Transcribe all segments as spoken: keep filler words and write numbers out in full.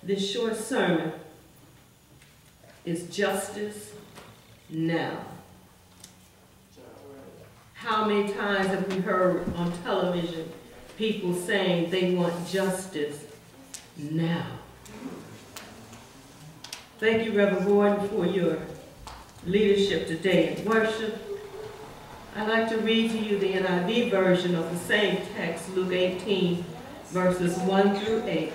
This short sermon is Justice Now. How many times have we heard on television people saying they want justice now? Thank you, Reverend Gordon, for your leadership today in worship. I'd like to read to you the N I V version of the same text, Luke eighteen, verses one through eight.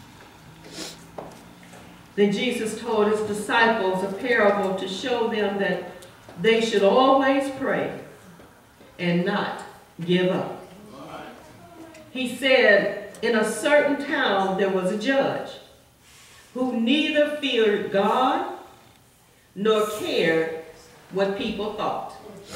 Then Jesus told his disciples a parable to show them that they should always pray and not give up. He said, in a certain town there was a judge who neither feared God nor cared what people thought.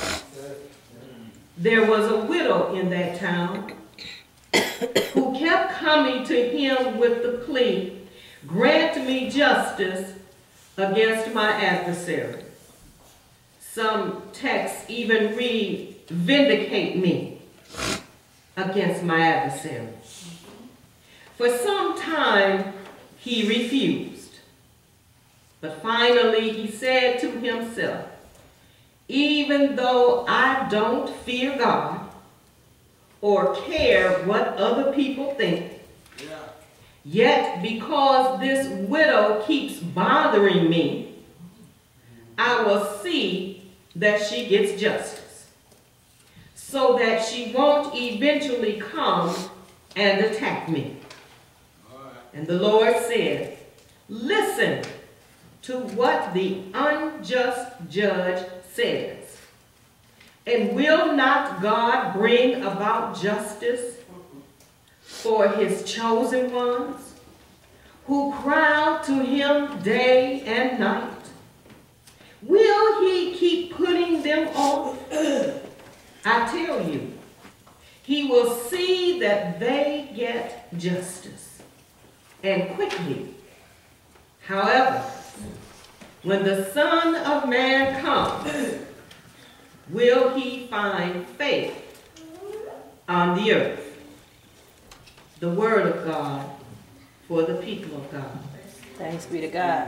There was a widow in that town who kept coming to him with the plea, "Grant me justice against my adversary." Some texts even read, "Vindicate me against my adversary." For some time he refused, but finally he said to himself, "Even though I don't fear God or care what other people think, yeah. Yet because this widow keeps bothering me, I will see that she gets justice, so that she won't eventually come and attack me." Right. And the Lord said, "Listen to what the unjust judge says. And will not God bring about justice for his chosen ones, who cry out to him day and night? Will he keep putting them off? I tell you, he will see that they get justice, and quickly. However, when the Son of Man comes, will he find faith on the earth?" The word of God for the people of God. Thanks be to God.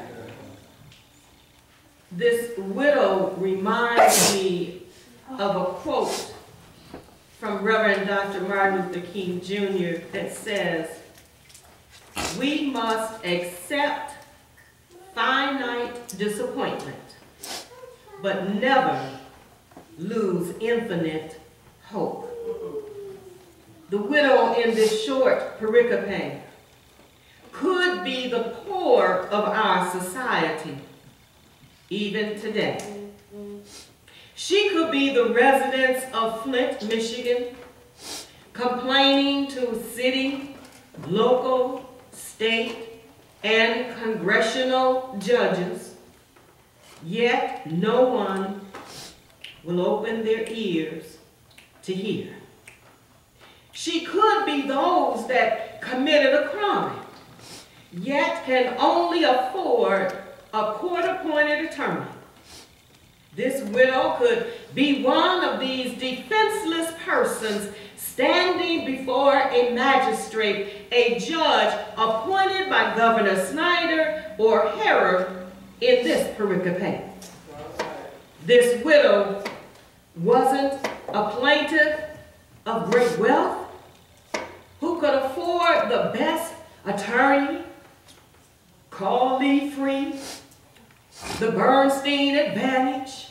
This widow reminds me of a quote from Reverend Doctor Martin Luther King Junior that says, "We must accept finite disappointment, but never lose infinite hope." The widow in this short pericope could be the poor of our society, even today. She could be the residents of Flint, Michigan, complaining to city, local, state, and congressional judges, yet no one will open their ears to hear. She could be those that committed a crime, yet can only afford a court-appointed attorney. This widow could be one of these defenseless persons standing before a magistrate, a judge appointed by Governor Snyder or Herod in this pericope. This widow wasn't a plaintiff of great wealth who could afford the best attorney, Carl Lee Free, the Bernstein Advantage,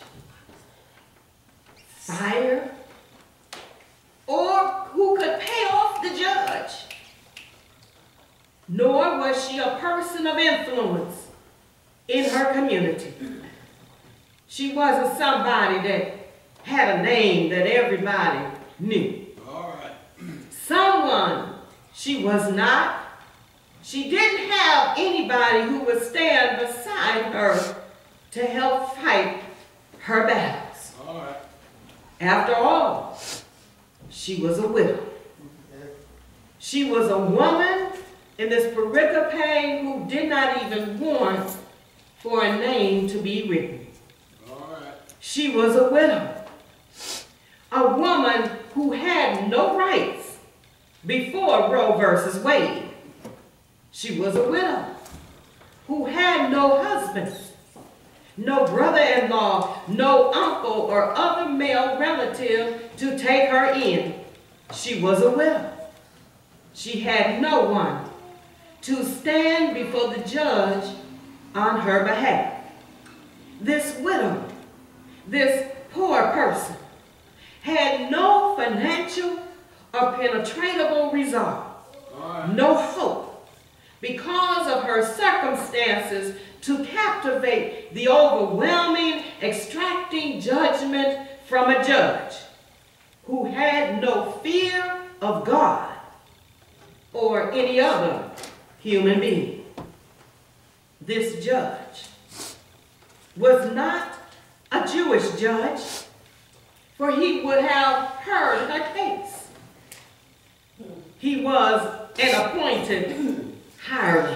fire, or who could pay off the judge. Nor was she a person of influence in her community. She wasn't somebody that had a name that everybody knew. All right. Someone she was not. She didn't have anybody who would stand beside her to help fight her battles. All right. After all, she was a widow. She was a woman in this pericope who did not even want for a name to be written. All right. She was a widow. A woman who had no rights before Roe versus Wade. She was a widow. who had no husband, no brother-in-law, no uncle or other male relative to take her in. She was a widow. She had no one to stand before the judge on her behalf. This widow, this poor person, had no financial or penetratable resolve, no hope, because of her circumstances, to captivate the overwhelming, extracting judgment from a judge who had no fear of God or any other human being. This judge was not a Jewish judge, for he would have heard her case. He was an appointed hireling.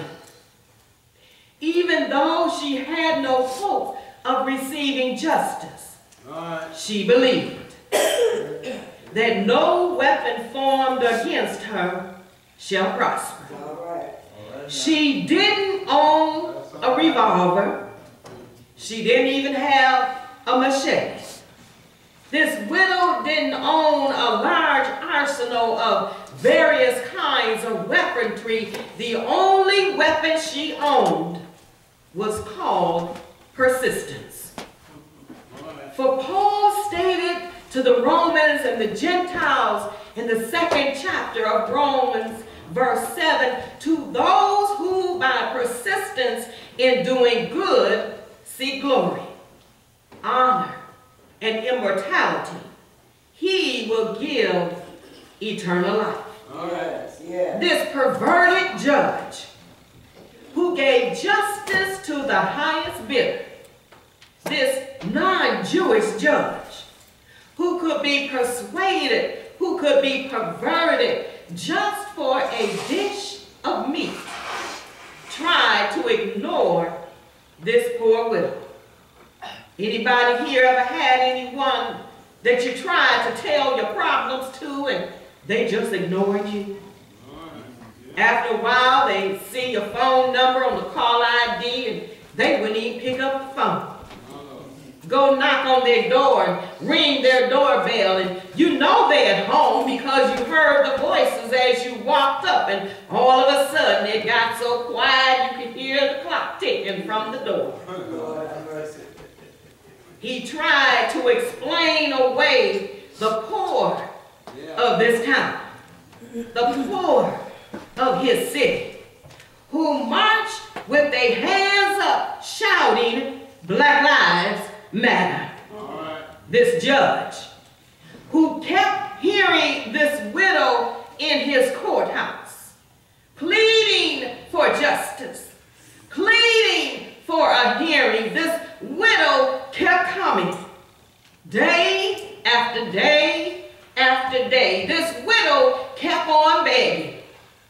Even though she had no hope of receiving justice, right, she believed that no weapon formed against her shall prosper. All right. All right. She didn't own a revolver. She didn't even have a machete. This widow didn't own a large arsenal of various kinds of weaponry. The only weapon she owned was called persistence. For Paul stated to the Romans and the Gentiles in the second chapter of Romans, verse seven, to those who by persistence in doing good seek glory, honor, and immortality, he will give eternal life. All right. Yeah. This perverted judge who gave justice to the highest bidder, this non-Jewish judge who could be persuaded, who could be perverted just for a dish of meat, tried to ignore this poor widow. Anybody here ever had anyone that you tried to tell your problems to and they just ignored you? After a while, they see your phone number on the call I D and they wouldn't even pick up the phone. Go knock on their door and ring their doorbell, and you know they're at home because you heard the voices as you walked up, and all of a sudden it got so quiet you could hear the clock ticking from the door. He tried to explain away the poor of this town, the poor of his city, who marched with their hands up shouting, "Black Lives Matter." All right. This judge who kept hearing this widow in his courthouse, pleading for justice, pleading for a hearing. This widow kept coming day after day after day. This widow kept on begging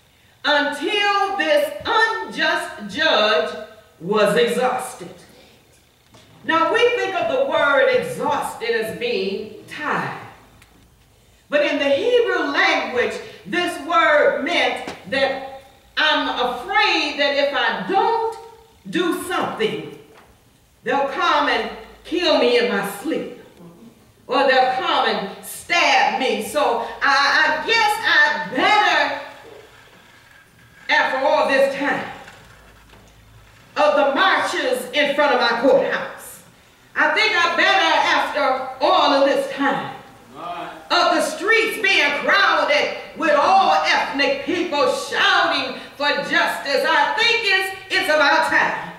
until this unjust judge was exhausted. Now, we think of the word exhausted as being tired. But in the Hebrew language, this word meant that I'm afraid that if I don't do something, they'll come and kill me in my sleep. Or they'll come and stab me. So I, I guess I better, after all this time of the marches in front of my courthouse, I think I better, after all of this time of the streets being crowded with all ethnic people shouting for justice, I think it's, it's about time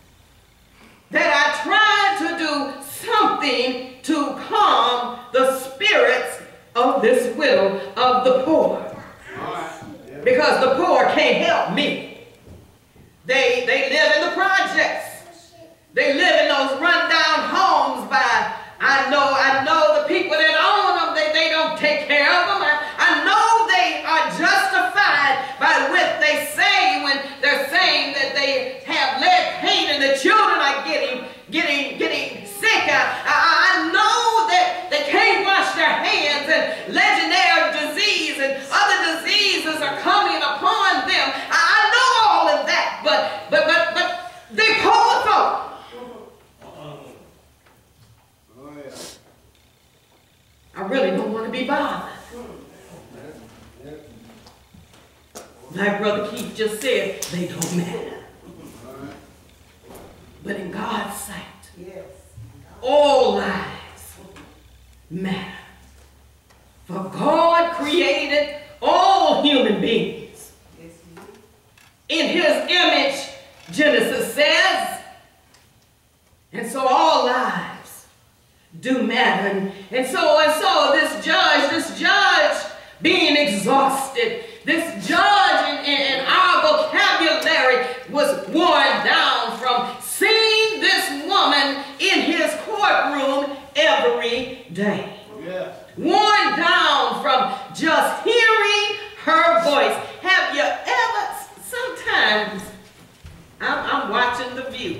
that I try to do something to calm the spirits of this widow of the poor. Because the poor can't help me. They, they live in the projects. They live in those rundown homes by, I know, I know the people that own them, they, they don't take care of them. I, I know they are justified by what they say when they're saying that they have lead paint and the children are getting, getting, getting sick. I, I, I know that they can't wash their hands and legionnaire disease and other diseases are coming upon them. I, I know all of that, but, but, but, but, Keith just said, they don't matter. But in God's sight, all lives matter. For God created all human beings in his image, Genesis says. And so all lives do matter. And, and so and so this judge, this judge being exhausted, this judge in, in, in our vocabulary was worn down from seeing this woman in his courtroom every day. Yeah. Worn down from just hearing her voice. Have you ever, sometimes, I'm, I'm watching The View,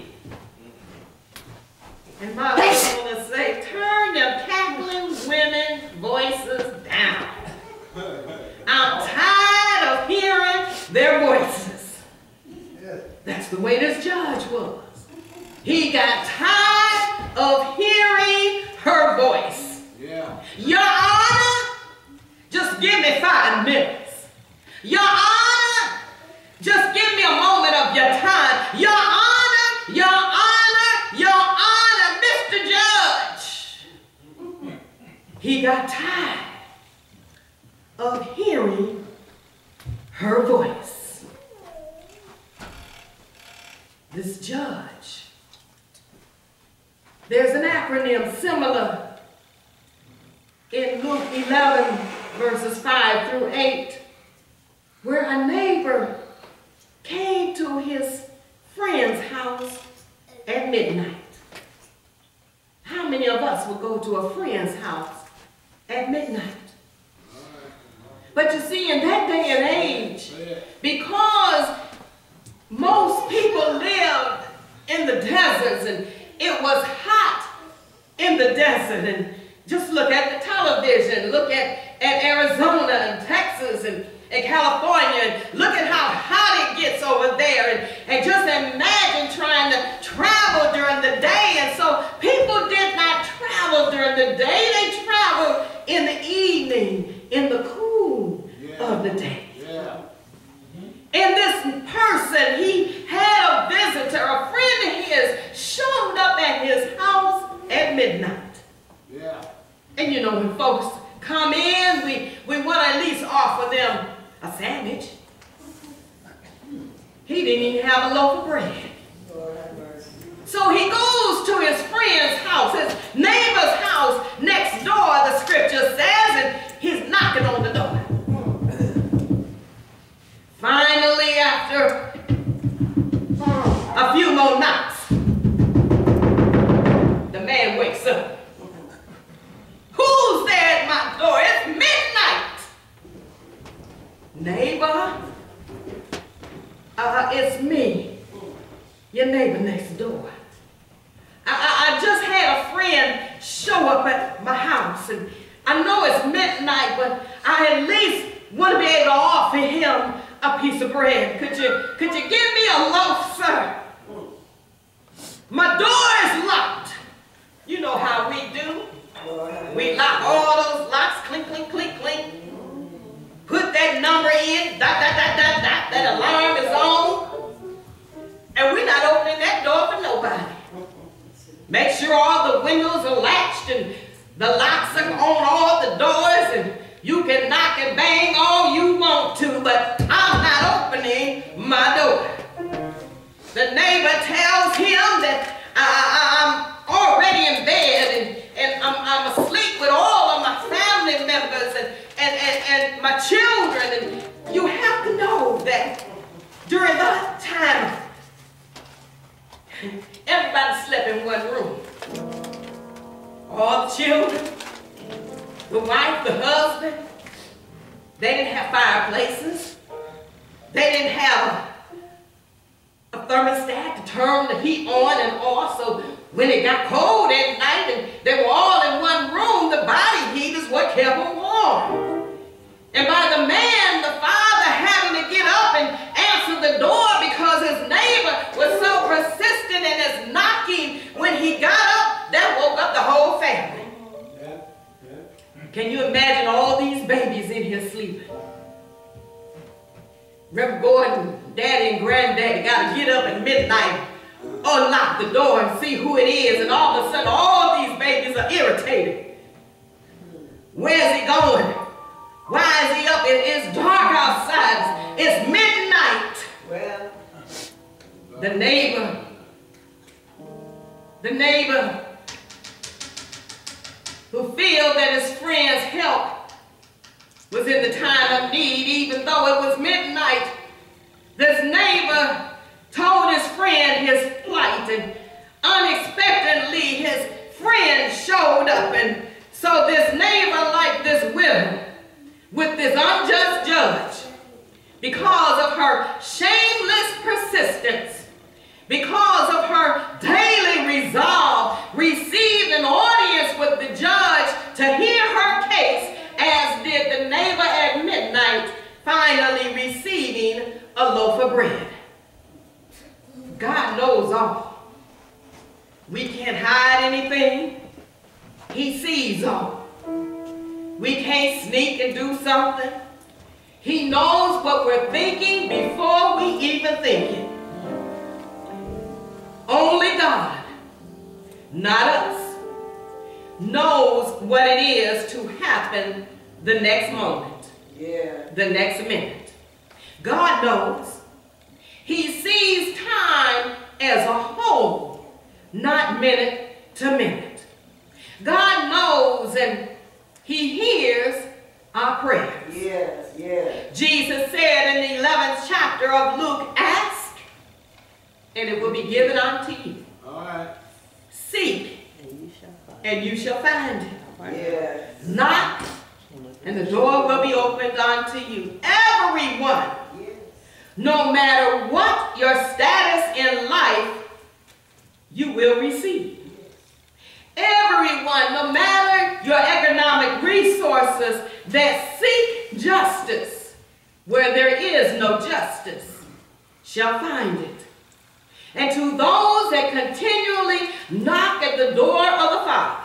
and my husband want to say, turn them cackling women's voices down. I'm tired of hearing their voices. That's the way this judge was. He got tired of hearing her voice. Yeah. Your Honor, just give me five minutes. Your Honor, just give me a moment of your time. Your Honor, Your Honor, Your Honor, Mister Judge. He got tired of hearing her voice. This judge, there's an acronym similar in Luke eleven, verses five through eight, where a neighbor came to his friend's house at midnight. How many of us would go to a friend's house at midnight? But you see, in that day and age, because most people lived in the deserts and it was hot in the desert, and just look at the television, look at, at Arizona and Texas and, and California, and look at how hot it gets over there, and, and just imagine trying to travel during the day. And so people did not travel during the day, they traveled in the evening, in the cool yeah. of the day. Yeah. And this person, he had a visitor, a friend of his, showed up at his house at midnight. Yeah. And you know, when folks come in, we, we want to at least offer them a sandwich. He didn't even have a loaf of bread. So he goes to his friend's house, his neighbor's house next door, the scripture says, and he's knocking on the door. Finally, after a few more knocks, the man wakes up. Who's there at my door? It's midnight. Neighbor, uh, it's me, your neighbor next door. I, I, I just had a friend show up at my house, and I know it's midnight, but I at least want to be able to offer him a piece of bread. Could you, could you give me a loaf, sir? My door is locked. You know how we do. We lock all those locks, clink, clink, clink, clink. Put that number in, dot, dot, dot, dot, dot. That alarm is on. And we're not opening that door for nobody. Make sure all the windows are latched and the locks are on all the doors, and you can knock and bang all you want to, but I'm not opening my door. The neighbor tells him that I, I'm already in bed, and, and I'm, I'm asleep with all of my family members and, and, and, and my children. And you have to know that during that time, everybody slept in one room. All the children, the wife, the husband. They didn't have fireplaces. They didn't have a, a thermostat to turn the heat on and off, so when it got cold at night and they were all in one room, the body heat is what kept them warm. And by the man, the father, having to get up and answer the door because his neighbor was so persistent in his knocking, when he got up, that woke up the whole family. Can you imagine all these babies in here sleeping? Reverend Gordon daddy and granddaddy got to get up at midnight, unlock the door and see who it is, and all of a sudden all these babies are irritated. Where's he going? Why is he up? It, it's dark outside. It's midnight. Well, the neighbor, the neighbor who feels that his friend's help was in the time of need, even though it was midnight. This neighbor told his friend his plight, and unexpectedly his friend showed up. And so this neighbor, like this widow, with this unjust judge, because of her shameless persistence, because of her daily resolve, received an audience with the judge to hear her case, as did the neighbor at midnight, finally receiving a loaf of bread. God knows all. We can't hide anything. He sees all. We can't sneak and do something. He knows what we're thinking before we even think it. Only God, not us, knows what it is to happen the next moment, yeah. the next minute. God knows. He sees time as a whole, not minute to minute. God knows, and he hears our prayers. Yes, yes. Jesus said in the eleventh chapter of Luke, ask, and it will be given unto you. All right. Seek, and you shall find, and you shall find it. Yes. Knock, and the door will be opened unto you. Everyone, yes. no matter what your status in life, you will receive. Everyone, no matter your economic resources, that seek justice where there is no justice, shall find it. And to those that continually knock at the door of the Father,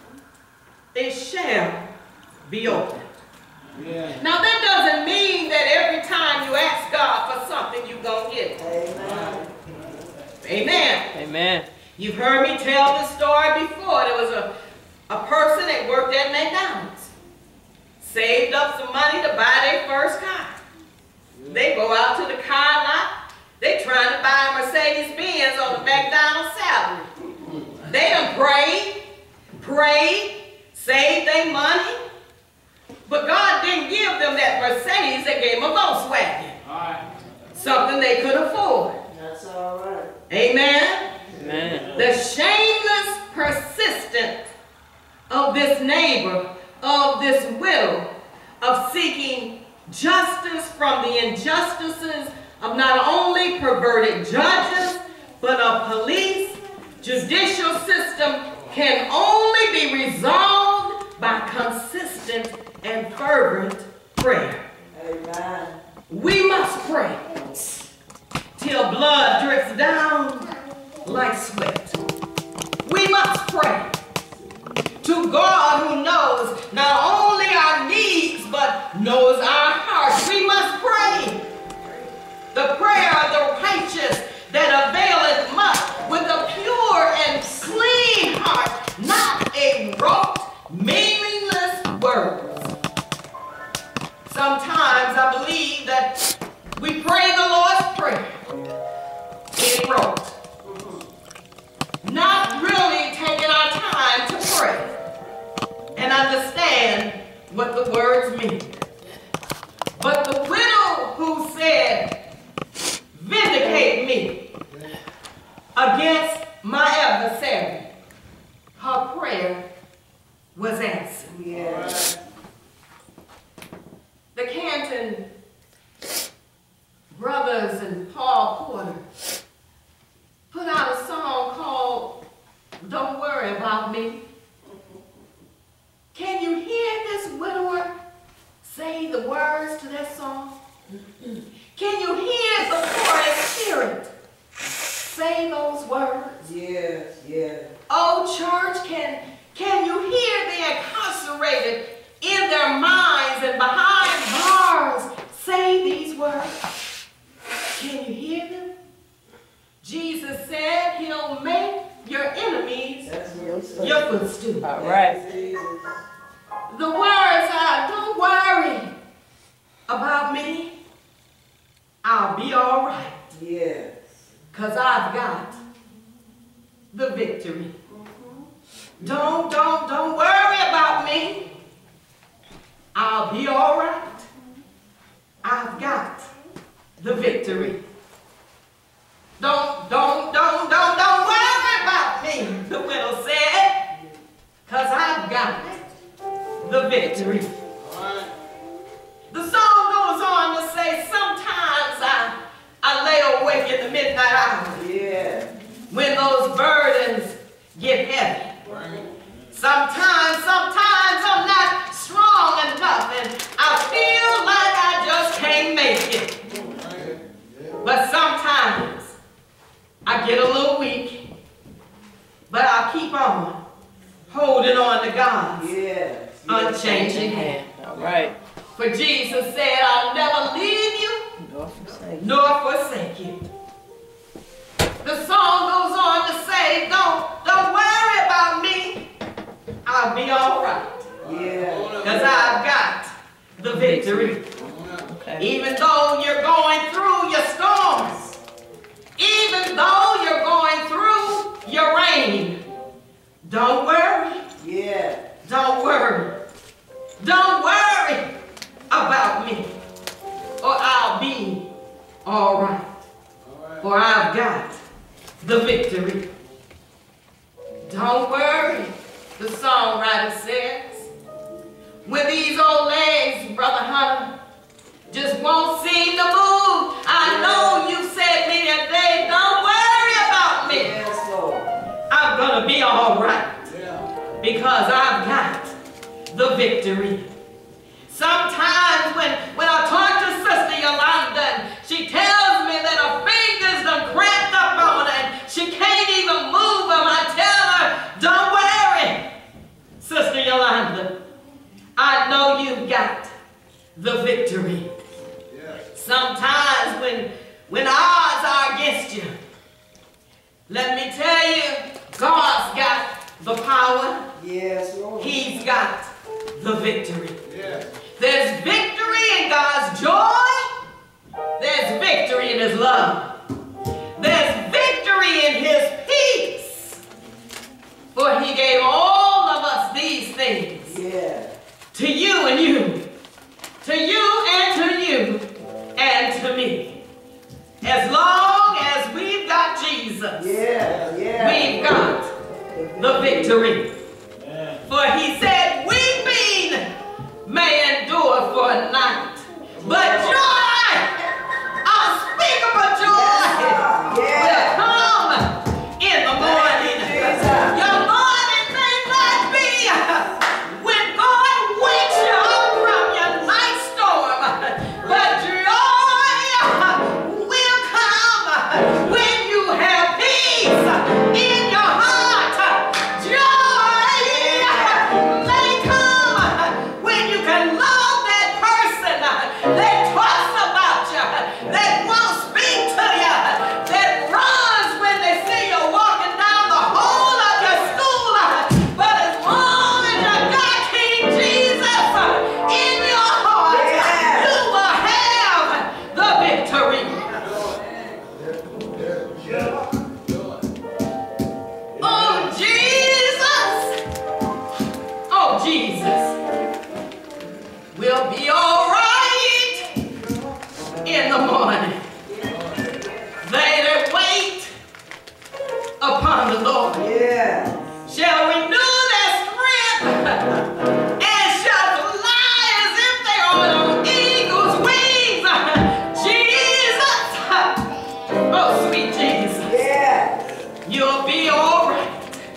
it shall be opened. Yeah. Now that doesn't mean that every time you ask God for something, you're going to get it. Amen. Amen. Amen. You've heard me tell this story before. There was a, a person that worked at McDonald's. Saved up some money to buy their first car. Yeah. They go out to the car lot. They trying to buy a Mercedes-Benz on the McDonald's salary. They done prayed, prayed, saved their money. But God didn't give them that Mercedes. They gave them a Volkswagen. All right. Something they could afford. That's all right. Amen. Amen. The shameless persistence of this neighbor, of this widow, of seeking justice from the injustices of not only perverted judges, but of police, judicial system can only be resolved by consistent and fervent prayer. Amen. We must pray till blood drips down like sweat. We must pray to God who knows not only our needs but knows our hearts. We must pray the prayer of the righteous that availeth much, with a pure and clean heart, not a rote, meaningless words. Sometimes I believe that we pray the Lord's Prayer in rote, not really taking our time to pray and understand what the words mean. But the widow who said, vindicate me against my adversary, her prayer was answered. Yes. The Canton brothers and Paul Porter put out a song called Don't Worry About Me. Can you hear this widower say the words to that song? Can you hear the Holy Spirit say those words? Yes, yes. Oh, church, can, can you hear the incarcerated in their minds and behind bars say these words? Can you Jesus said he'll make your enemies Your your footstool. All right. The words are, don't worry about me. I'll be all right. Yes. Because I've got the victory. Don't, don't, don't worry about me. I'll be all right. I've got the victory. Don't, don't, don't, don't, don't worry about me, the widow said, because I've got the victory. The song goes on to say, sometimes I, I lay awake in the midnight hour. Yeah. When those burdens get heavy. Sometimes, sometimes I'm not strong enough and I feel like I just can't make it. But sometimes I get a little weak, but I'll keep on holding on to God's Yes. unchanging hand. All right. For Jesus said, I'll never leave you Nor forsake. nor forsake you. The song goes on to say, don't, don't worry about me. I'll be all right. Yeah. Because I've got the victory. Okay. Even though you're going through your storms, even though you're going through your rain, don't worry. Yeah. Don't worry. Don't worry about me, or I'll be all right. For I've got the victory. Don't worry, the songwriter says. When these old legs, Brother Hunter, just won't seem to move, I know you said me that day, don't worry about me. Yes, Lord. I'm going to be all right. Yeah. Because I've got the victory. Sometimes when, when I talk to Sister Yolanda, she tells me that her fingers done cramped up on her and she can't even move them. I tell her, don't worry, Sister Yolanda. I know you've got the victory. Yes. Sometimes when, when odds are against you, let me tell you, God's got the power. Yes, Lord. He's got the victory. Yes. There's victory in God's joy. There's victory in his love. There's victory in his peace. For he gave all of us these things. Yeah. To you and you. To you and to you and to me. As long as we've got Jesus, Yeah. Yeah. we've got the victory. For he said, weeping may endure for a night, but joy, unspeakable joy, will come in the morning. Your morning may not be when God wakes you up from your night storm, but joy will come when you have peace in your heart. Joy may come when you can love that person that talks about you, that won't speak to you, that runs when they see you walking down the hall of your school. But as long as you got King Jesus in your heart, you will have the victory. Oh, Jesus! Oh, Jesus! We'll be all right in the morning. They that wait upon the Lord Yeah. shall renew their strength and shall fly as if they are on eagle's wings. Jesus! Oh, sweet Jesus. Yeah. You'll be all right.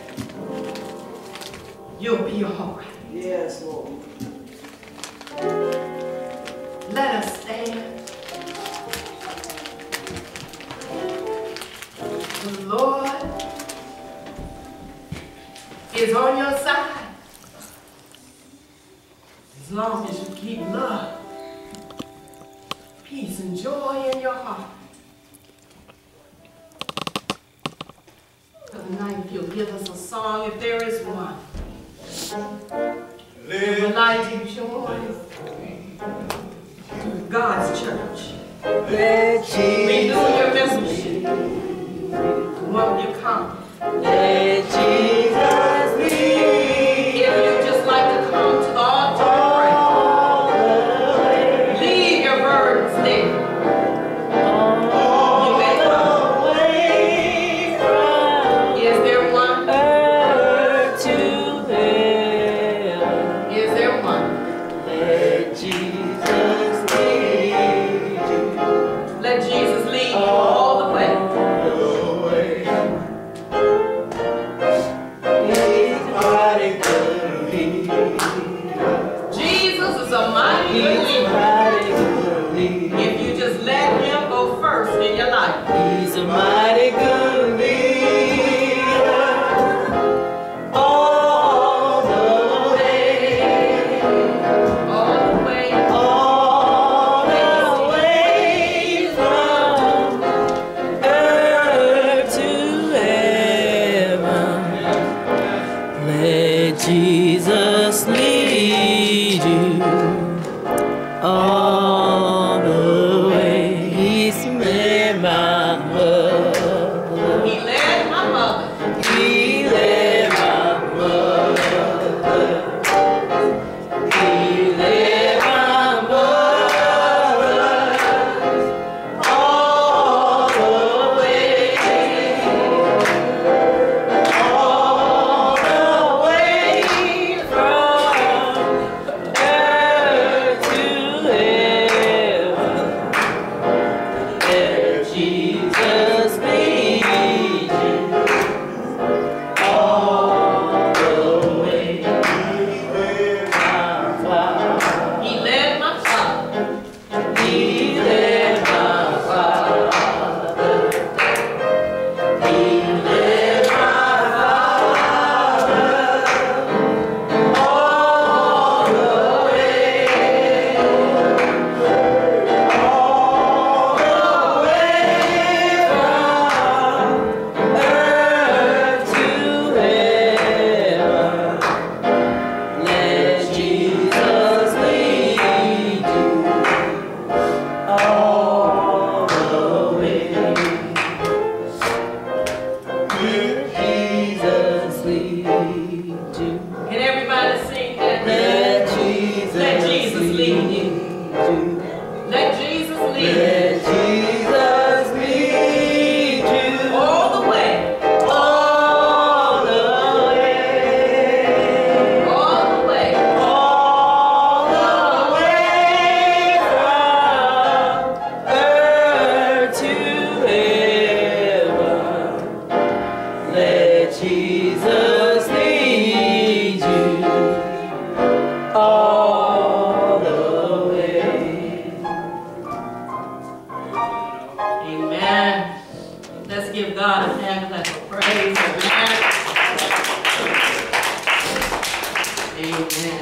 You'll be all right. Yes, Lord. Let us stand. The Lord is on your side. As long as you keep love, peace, and joy in your heart. for the night, if you'll give us a song, if there is one. Let We would like to join God's church. Let Renew your membership. Won't you come? Let Jesus lead. If you just like to come to the altar and pray, leave your burdens there. You may come. Is there one? Earth to heaven. Is there one? Let Jesus lead you. Let Jesus lead you all the way. Jesus is a mighty good leader. If you just let him go first in your life. He's a mighty good leader. All the way. All the way. All the way from earth to heaven. Let Jesus lead you all the way. He's made my mother. He led my mother. He led my mother. He led my mother all the way. All the way from earth to heaven. Let Jesus lead you all the way. My Father, He led my father. He led my Father. He led my Father all the way. All the way from earth to heaven. Let Jesus lead you all the way. Let Jesus lead you. Can everybody sing that? Let Jesus, Let Jesus lead you. you. Let Jesus lead you. Let Jesus lead you All the way. all the way. All the way. All the way from earth to heaven. Let Jesus lead you all the way. Amen. Let's give God a hand clap of praise. Amen. Amen.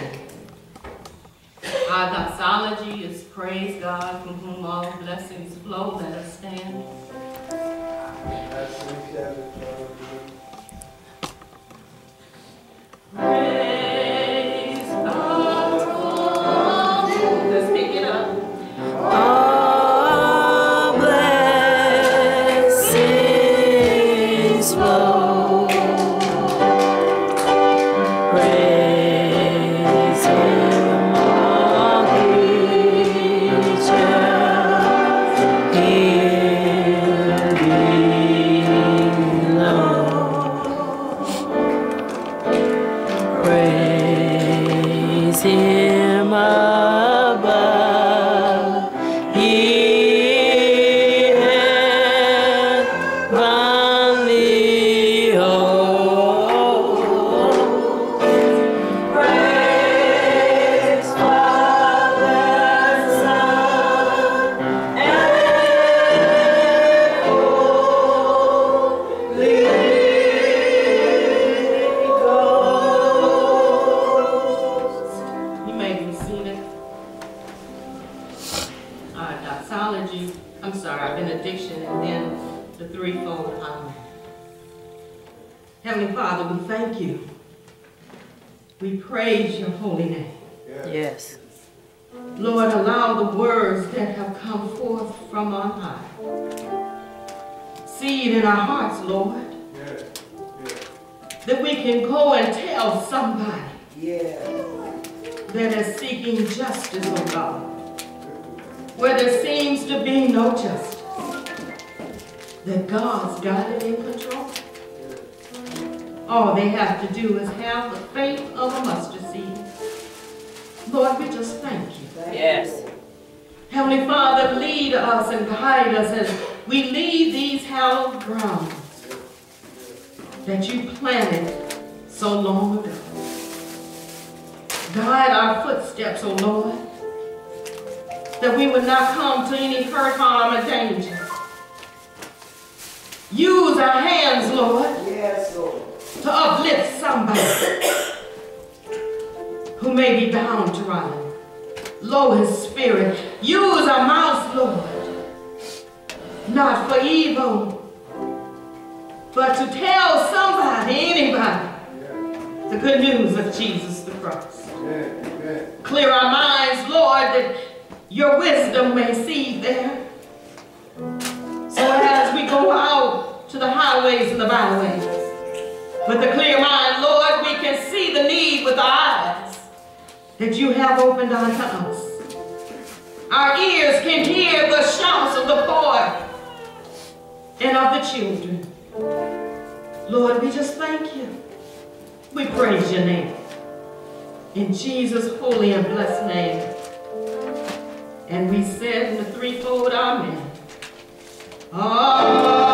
Our doxology is praise God from whom all blessings flow. Let us stand. Praise God. Let's pick it up. All blessings flow. Praise Him, all creatures here below. Praise Him above. He heavenly hosts. Praise Father, Son, and Holy Ghost. You may be seated. Our doxology, I'm sorry, benediction, and then the threefold honor. Heavenly Father, we thank you. We praise your holy name. Yes. Lord, allow the words that have come forth from on high. Seed in our hearts, Lord. Yes. That we can go and tell somebody Yes. that is seeking justice, oh God. Where there seems to be no justice. That God's got it in control. All they have to do is have the faith of a mustard seed. Lord, we just thank you. Yes. Heavenly Father, lead us and guide us as we leave these hallowed grounds that you planted so long ago. Guide our footsteps, O Lord, that we would not come to any hurt, harm, or danger. Use our hands, Lord, Yes, Lord. to uplift somebody who may be downtrodden, low in spirit. Use our mouths, Lord, not for evil, but to tell somebody, anybody, the good news of Jesus the Christ. Clear our minds, Lord, that your wisdom may see there. So as we go out to the highways and the byways, with a clear mind, Lord, we can see the need with our eyes that you have opened unto us. Our ears can hear the shouts of the poor and of the children. Lord, we just thank you. We praise your name. In Jesus' holy and blessed name. And we said in the threefold amen. Amen.